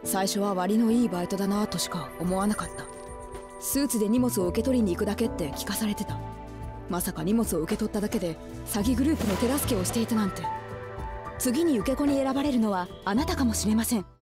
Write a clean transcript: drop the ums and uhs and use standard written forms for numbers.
最初は割のいいバイトだなとしか思わなかった。スーツで荷物を受け取りに行くだけって聞かされてた。まさか荷物を受け取っただけで詐欺グループの手助けをしていたなんて。次に受け子に選ばれるのはあなたかもしれません。